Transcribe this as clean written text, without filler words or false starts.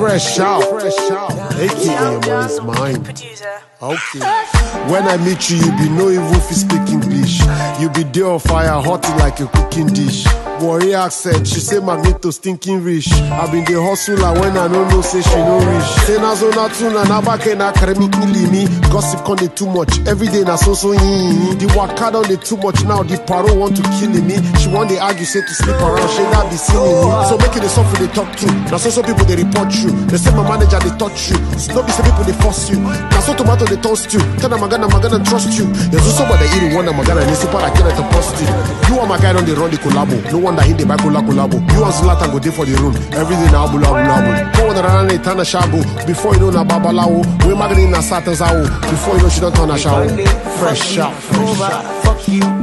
Fresh out. AKA money's mine. Okay. When I meet you, you be no even if you speak English. You be there on fire, hot like a cooking dish. Warrior accent, she say Magneto stinking rich. I been the hustler when I don't know, say she no rich. Say na so na tuna, na back na kremi me. Gossip on it too much, every day na so yin. The waka on it too much now, the paro want to kill me. She want the argue, say to sleep around, she not be seeing me. So make it the suffer they talk to. Now so people they report you. They say my manager they touch you. No be say people they force you. Now so tomato they toast you. Tell them I'm gonna trust you. There's also but they eat one I'm gonna need super I can't post it. You are my guy on the run the collabo. No one that hit the back collabo. You and Zlatan go there for the room. Everything now bula. Go on the run and turn a shabu. Before you know na babalao. We magazine na satans out. Before you know she don't turn a shower. Fresh out. Fuck you.